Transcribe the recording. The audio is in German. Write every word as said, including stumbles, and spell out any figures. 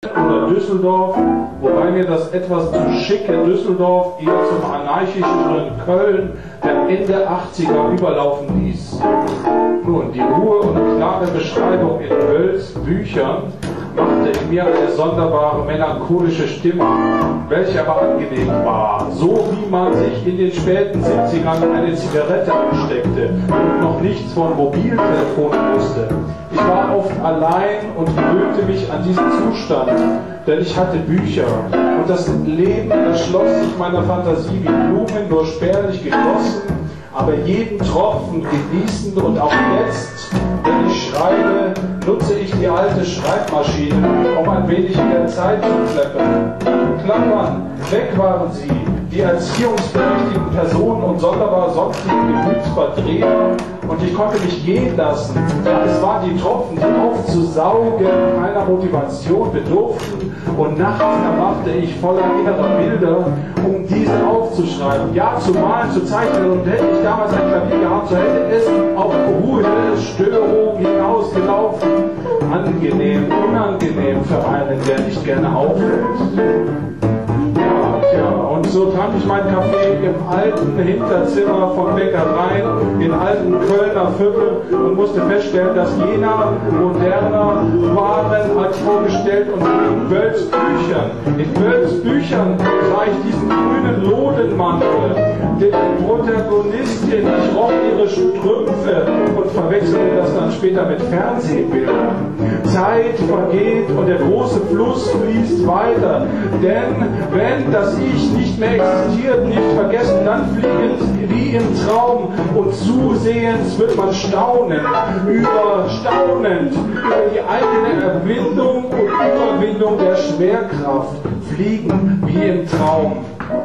oder Düsseldorf, wobei mir das etwas zu schicke Düsseldorf eher zum anarchischeren Köln der Ende achtziger überlaufen ließ. Nun, die Ruhe und klare Beschreibung in Bölls Büchern machte in mir eine sonderbare melancholische Stimmung, welche aber angenehm war, so wie man sich in den späten siebzigern eine Zigarette ansteckte und noch nichts von Mobiltelefonen wusste. Ich war oft allein und gewöhnte mich an diesen Zustand, denn ich hatte Bücher und das Leben erschloss sich meiner Fantasie wie Blumen, nur spärlich gegossen, aber jeden Tropfen genießend. Und auch jetzt, wenn ich schreibe, nutze ich die alte Schreibmaschine, um ein wenig in der Zeit zu klappern. Klappern, weg waren sie, die erziehungsberechtigten Personen und sonderbar sonstige Gemütsverdreher, und ich konnte mich gehen lassen, denn es waren die Tropfen, die aufzusaugen keiner Motivation bedurften, und nachts erwachte ich voller innerer Bilder, um diese aufzuschreiben, ja zu malen, zu zeichnen. Und hätte ich damals ein Klavier gehabt, so hätte es auf Ruhe, Störung hinausgelaufen. Angenehm, unangenehm für einen, der nicht gerne auffällt. Ja, tja, und so trank ich meinen Kaffee im alten Hinterzimmer von Bäckereien in alten Kölner Viertel und musste feststellen, dass jener moderner waren als vorgestellt, und in Bölls Büchern, in Bölls Büchern sah ich diesen grünen Lodenmantel, den Protagonistin, ich roch ihre Strümpfe und verwechselte das dann später mit Fernsehbildern. Zeit vergeht und der große Fluss fließt weiter, denn wenn das Ich nicht mehr existiert, nicht vergessen, dann fliegend wie im Traum, und zusehends wird man staunen, über staunend über die eigene Erwindung und Überwindung der Schwerkraft, fliegen wie im Traum.